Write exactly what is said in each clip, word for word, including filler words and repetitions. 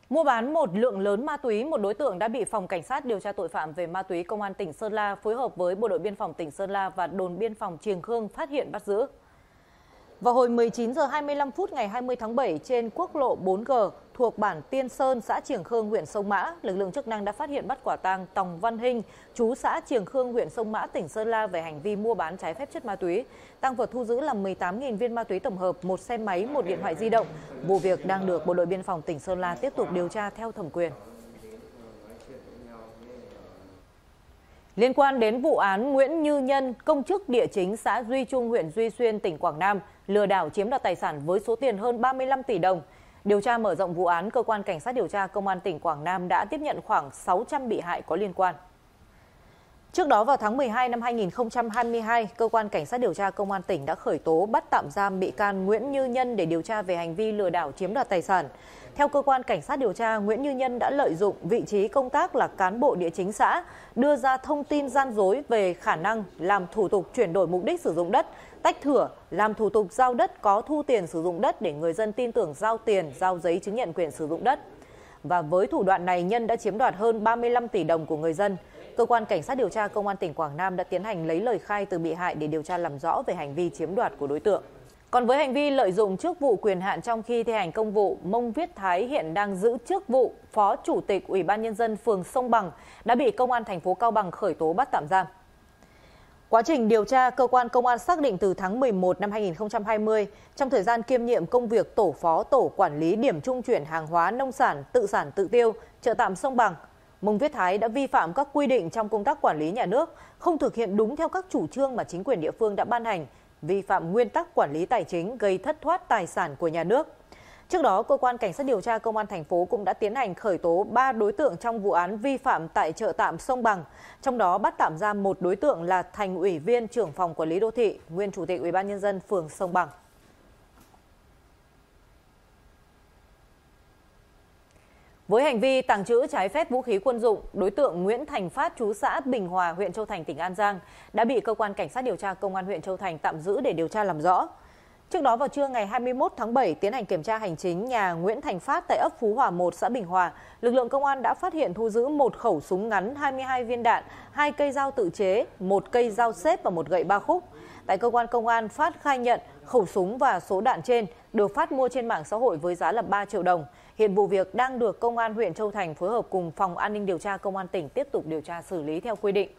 Mua bán một lượng lớn ma túy, một đối tượng đã bị Phòng Cảnh sát điều tra tội phạm về ma túy Công an tỉnh Sơn La phối hợp với Bộ đội Biên phòng tỉnh Sơn La và đồn biên phòng Triềng Khương phát hiện bắt giữ. Vào hồi mười chín giờ hai mươi lăm phút ngày hai mươi tháng bảy trên quốc lộ bốn G thuộc bản Tiên Sơn, xã Triềng Khương, huyện Sông Mã, lực lượng chức năng đã phát hiện bắt quả tang Tòng Văn Hinh, trú xã Triềng Khương, huyện Sông Mã, tỉnh Sơn La về hành vi mua bán trái phép chất ma túy. Tang vật thu giữ là mười tám nghìn viên ma túy tổng hợp, một xe máy, một điện thoại di động. Vụ việc đang được Bộ đội Biên phòng tỉnh Sơn La tiếp tục điều tra theo thẩm quyền. Liên quan đến vụ án Nguyễn Như Nhân, công chức địa chính xã Duy Trung, huyện Duy Xuyên, tỉnh Quảng Nam, lừa đảo chiếm đoạt tài sản với số tiền hơn ba mươi lăm tỷ đồng. Điều tra mở rộng vụ án, Cơ quan Cảnh sát điều tra Công an tỉnh Quảng Nam đã tiếp nhận khoảng sáu trăm bị hại có liên quan. Trước đó vào tháng mười hai năm hai nghìn không trăm hai mươi hai, Cơ quan Cảnh sát điều tra Công an tỉnh đã khởi tố bắt tạm giam bị can Nguyễn Như Nhân để điều tra về hành vi lừa đảo chiếm đoạt tài sản. Theo Cơ quan Cảnh sát điều tra, Nguyễn Như Nhân đã lợi dụng vị trí công tác là cán bộ địa chính xã, đưa ra thông tin gian dối về khả năng làm thủ tục chuyển đổi mục đích sử dụng đất, tách thửa, làm thủ tục giao đất có thu tiền sử dụng đất để người dân tin tưởng giao tiền, giao giấy chứng nhận quyền sử dụng đất. Và với thủ đoạn này, Nhân đã chiếm đoạt hơn ba mươi lăm tỷ đồng của người dân. Cơ quan Cảnh sát điều tra Công an tỉnh Quảng Nam đã tiến hành lấy lời khai từ bị hại để điều tra làm rõ về hành vi chiếm đoạt của đối tượng. Còn với hành vi lợi dụng chức vụ quyền hạn trong khi thi hành công vụ, Mông Viết Thái hiện đang giữ chức vụ Phó Chủ tịch Ủy ban Nhân dân phường Sông Bằng đã bị Công an thành phố Cao Bằng khởi tố bắt tạm giam. Quá trình điều tra, cơ quan công an xác định từ tháng mười một năm hai nghìn không trăm hai mươi, trong thời gian kiêm nhiệm công việc tổ phó tổ quản lý điểm trung chuyển hàng hóa nông sản tự sản tự tiêu, chợ tạm Sông Bằng, Mông Viết Thái đã vi phạm các quy định trong công tác quản lý nhà nước, không thực hiện đúng theo các chủ trương mà chính quyền địa phương đã ban hành, vi phạm nguyên tắc quản lý tài chính, gây thất thoát tài sản của nhà nước. Trước đó, Cơ quan Cảnh sát điều tra Công an thành phố cũng đã tiến hành khởi tố ba đối tượng trong vụ án vi phạm tại chợ tạm Sông Bằng, trong đó bắt tạm giam một đối tượng là Thành ủy viên trưởng phòng quản lý đô thị, nguyên Chủ tịch Ủy ban Nhân dân phường Sông Bằng. Với hành vi tàng trữ trái phép vũ khí quân dụng, đối tượng Nguyễn Thành Phát, trú xã Bình Hòa, huyện Châu Thành, tỉnh An Giang đã bị Cơ quan Cảnh sát điều tra Công an huyện Châu Thành tạm giữ để điều tra làm rõ. Trước đó vào trưa ngày hai mươi mốt tháng bảy, tiến hành kiểm tra hành chính nhà Nguyễn Thành Phát tại ấp Phú Hòa một, xã Bình Hòa, lực lượng công an đã phát hiện thu giữ một khẩu súng ngắn, hai mươi hai viên đạn, hai cây dao tự chế, một cây dao xếp và một gậy ba khúc. Tại cơ quan công an, Phát khai nhận khẩu súng và số đạn trên được Phát mua trên mạng xã hội với giá là ba triệu đồng. Hiện vụ việc đang được Công an huyện Châu Thành phối hợp cùng Phòng An ninh điều tra Công an tỉnh tiếp tục điều tra xử lý theo quy định.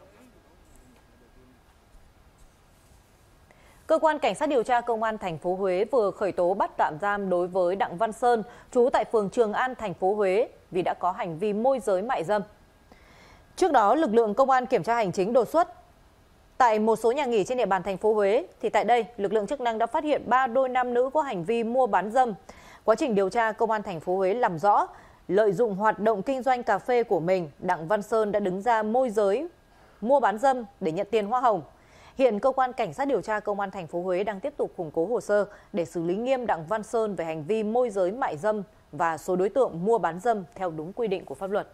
Cơ quan Cảnh sát điều tra Công an thành phố Huế vừa khởi tố bắt tạm giam đối với Đặng Văn Sơn, trú tại phường Trường An, thành phố Huế, vì đã có hành vi môi giới mại dâm. Trước đó, lực lượng công an kiểm tra hành chính đột xuất tại một số nhà nghỉ trên địa bàn thành phố Huế, thì tại đây, lực lượng chức năng đã phát hiện ba đôi nam nữ có hành vi mua bán dâm. Quá trình điều tra, Công an thành phố Huế làm rõ, lợi dụng hoạt động kinh doanh cà phê của mình, Đặng Văn Sơn đã đứng ra môi giới mua bán dâm để nhận tiền hoa hồng. Hiện Cơ quan Cảnh sát điều tra Công an thành phố Huế đang tiếp tục củng cố hồ sơ để xử lý nghiêm Đặng Văn Sơn về hành vi môi giới mại dâm và số đối tượng mua bán dâm theo đúng quy định của pháp luật.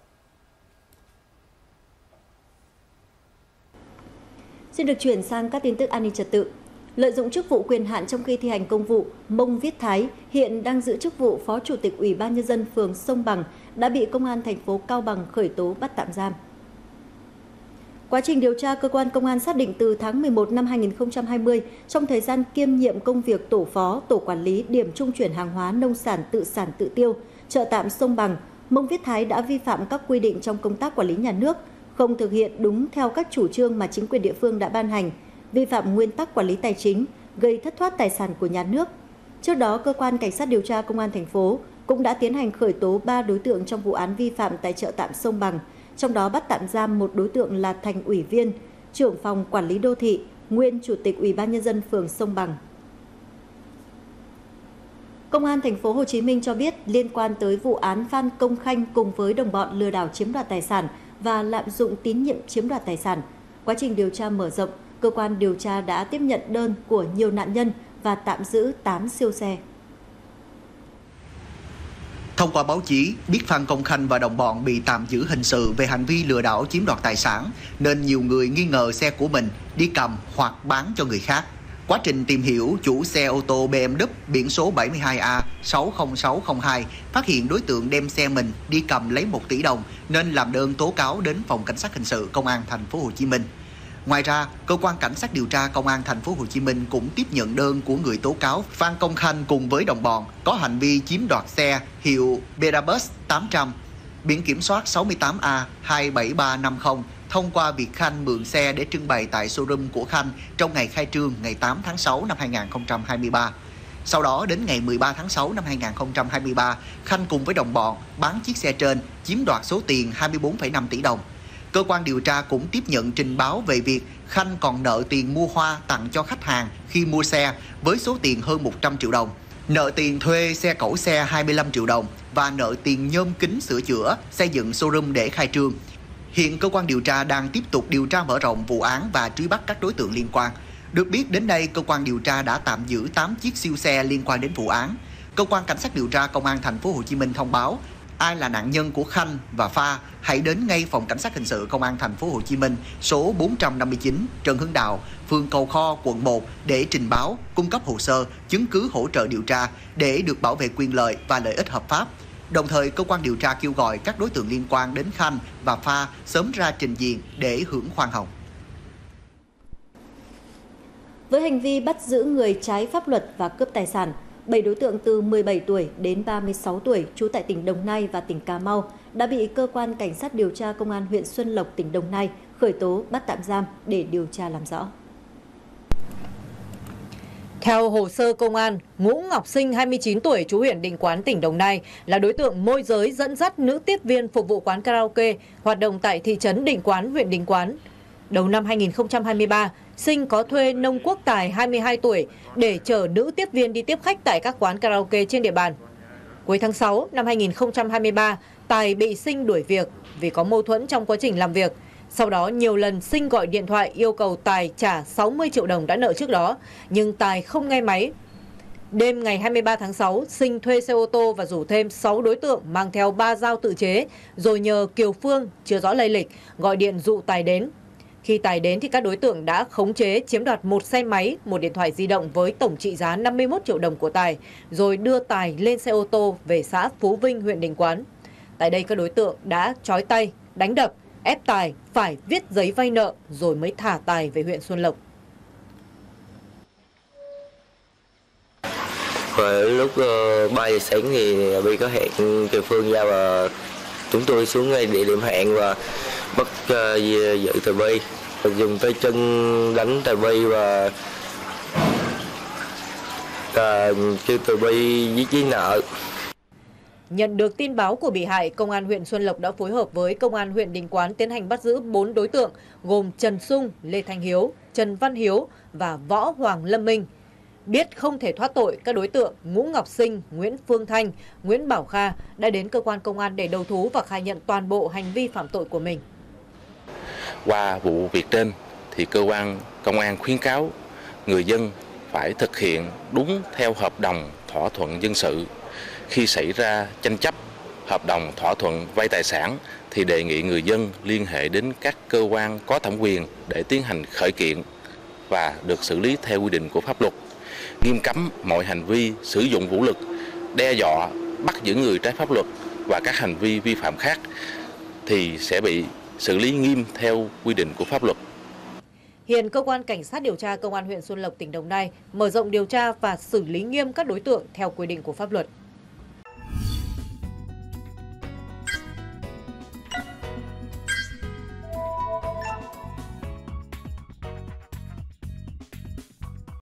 Xin được chuyển sang các tin tức an ninh trật tự. Lợi dụng chức vụ quyền hạn trong khi thi hành công vụ, Mông Viết Thái hiện đang giữ chức vụ Phó Chủ tịch Ủy ban Nhân dân phường Sông Bằng đã bị Công an thành phố Cao Bằng khởi tố bắt tạm giam. Quá trình điều tra, cơ quan công an xác định từ tháng mười một năm hai nghìn không trăm hai mươi, trong thời gian kiêm nhiệm công việc tổ phó tổ quản lý điểm trung chuyển hàng hóa nông sản tự sản tự tiêu, chợ tạm Sông Bằng, Mông Viết Thái đã vi phạm các quy định trong công tác quản lý nhà nước, không thực hiện đúng theo các chủ trương mà chính quyền địa phương đã ban hành, vi phạm nguyên tắc quản lý tài chính, gây thất thoát tài sản của nhà nước. Trước đó, cơ quan Cảnh sát điều tra Công an thành phố cũng đã tiến hành khởi tố ba đối tượng trong vụ án vi phạm tại chợ tạm Sông Bằng, trong đó bắt tạm giam một đối tượng là Thành ủy viên, trưởng phòng quản lý đô thị, nguyên Chủ tịch Ủy ban Nhân dân phường Sông Bằng. Công an thành phố Hồ Chí Minh cho biết liên quan tới vụ án Phan Công Khanh cùng với đồng bọn lừa đảo chiếm đoạt tài sản và lạm dụng tín nhiệm chiếm đoạt tài sản. Quá trình điều tra mở rộng, cơ quan điều tra đã tiếp nhận đơn của nhiều nạn nhân và tạm giữ tám siêu xe. Thông qua báo chí, biết Phan Công Khanh và đồng bọn bị tạm giữ hình sự về hành vi lừa đảo chiếm đoạt tài sản, nên nhiều người nghi ngờ xe của mình đi cầm hoặc bán cho người khác. Quá trình tìm hiểu, chủ xe ô tô bê em vê biển số bảy mươi hai A sáu không sáu không hai phát hiện đối tượng đem xe mình đi cầm lấy một tỷ đồng nên làm đơn tố cáo đến phòng cảnh sát hình sự công an thành phố Hồ Chí Minh. Ngoài ra, cơ quan cảnh sát điều tra công an thành phố Hồ Chí Minh cũng tiếp nhận đơn của người tố cáo Phan Công Khanh cùng với đồng bọn có hành vi chiếm đoạt xe hiệu Berabus tám trăm biển kiểm soát sáu mươi tám A hai bảy ba năm không thông qua việc Khanh mượn xe để trưng bày tại showroom của Khanh trong ngày khai trương ngày tám tháng sáu năm hai nghìn không trăm hai mươi ba. Sau đó đến ngày mười ba tháng sáu năm hai nghìn không trăm hai mươi ba, Khanh cùng với đồng bọn bán chiếc xe trên, chiếm đoạt số tiền hai mươi bốn phẩy năm tỷ đồng. Cơ quan điều tra cũng tiếp nhận trình báo về việc Khanh còn nợ tiền mua hoa tặng cho khách hàng khi mua xe với số tiền hơn một trăm triệu đồng, nợ tiền thuê xe cẩu xe hai mươi lăm triệu đồng và nợ tiền nhôm kính sửa chữa, xây dựng showroom để khai trương. Hiện cơ quan điều tra đang tiếp tục điều tra mở rộng vụ án và truy bắt các đối tượng liên quan. Được biết đến đây, cơ quan điều tra đã tạm giữ tám chiếc siêu xe liên quan đến vụ án. Cơ quan cảnh sát điều tra công an thành phố Hồ Chí Minh thông báo ai là nạn nhân của Khanh và Pha hãy đến ngay phòng cảnh sát hình sự công an thành phố Hồ Chí Minh số bốn trăm năm mươi chín Trần Hưng Đạo, phường Cầu Kho, quận một để trình báo, cung cấp hồ sơ, chứng cứ hỗ trợ điều tra để được bảo vệ quyền lợi và lợi ích hợp pháp. Đồng thời, cơ quan điều tra kêu gọi các đối tượng liên quan đến Khanh và Pha sớm ra trình diện để hưởng khoan hồng. Với hành vi bắt giữ người trái pháp luật và cướp tài sản, bảy đối tượng từ mười bảy tuổi đến ba mươi sáu tuổi trú tại tỉnh Đồng Nai và tỉnh Cà Mau đã bị cơ quan cảnh sát điều tra công an huyện Xuân Lộc, tỉnh Đồng Nai khởi tố bắt tạm giam để điều tra làm rõ. Theo hồ sơ công an, Ngũ Ngọc Sinh, hai mươi chín tuổi, trú huyện Định Quán, tỉnh Đồng Nai, là đối tượng môi giới dẫn dắt nữ tiếp viên phục vụ quán karaoke hoạt động tại thị trấn Định Quán, huyện Định Quán. Đầu năm hai nghìn không trăm hai mươi ba, Sinh có thuê Nông Quốc Tài, hai mươi hai tuổi, để chở nữ tiếp viên đi tiếp khách tại các quán karaoke trên địa bàn. Cuối tháng sáu năm hai nghìn không trăm hai mươi ba, Tài bị Sinh đuổi việc vì có mâu thuẫn trong quá trình làm việc. Sau đó nhiều lần Sinh gọi điện thoại yêu cầu Tài trả sáu mươi triệu đồng đã nợ trước đó, nhưng Tài không nghe máy. Đêm ngày hai mươi ba tháng sáu, Sinh thuê xe ô tô và rủ thêm sáu đối tượng mang theo ba dao tự chế, rồi nhờ Kiều Phương, chưa rõ lây lịch, gọi điện dụ Tài đến. Khi Tài đến thì các đối tượng đã khống chế, chiếm đoạt một xe máy, một điện thoại di động với tổng trị giá năm mươi mốt triệu đồng của Tài, rồi đưa Tài lên xe ô tô về xã Phú Vinh, huyện Định Quán. Tại đây các đối tượng đã trói tay, đánh đập, ép Tài phải viết giấy vay nợ rồi mới thả Tài về huyện Xuân Lộc. Và lúc uh, ba giờ sáng thì Bi có hẹn Kiều Phương ra và chúng tôi xuống ngay địa điểm hẹn và bắt uh, giữ Tài Bi, dùng tay chân đánh Tài Bi và uh, kêu Tài Bi viết giấy nợ. Nhận được tin báo của bị hại, Công an huyện Xuân Lộc đã phối hợp với Công an huyện Định Quán tiến hành bắt giữ bốn đối tượng gồm Trần Sung, Lê Thanh Hiếu, Trần Văn Hiếu và Võ Hoàng Lâm Minh. Biết không thể thoát tội, các đối tượng Ngũ Ngọc Sinh, Nguyễn Phương Thanh, Nguyễn Bảo Kha đã đến cơ quan công an để đầu thú và khai nhận toàn bộ hành vi phạm tội của mình. Qua vụ việc trên thì cơ quan công an khuyến cáo người dân phải thực hiện đúng theo hợp đồng thỏa thuận dân sự. Khi xảy ra tranh chấp hợp đồng thỏa thuận vay tài sản thì đề nghị người dân liên hệ đến các cơ quan có thẩm quyền để tiến hành khởi kiện và được xử lý theo quy định của pháp luật. Nghiêm cấm mọi hành vi sử dụng vũ lực, đe dọa, bắt giữ người trái pháp luật và các hành vi vi phạm khác thì sẽ bị xử lý nghiêm theo quy định của pháp luật. Hiện cơ quan cảnh sát điều tra Công an huyện Xuân Lộc, tỉnh Đồng Nai mở rộng điều tra và xử lý nghiêm các đối tượng theo quy định của pháp luật.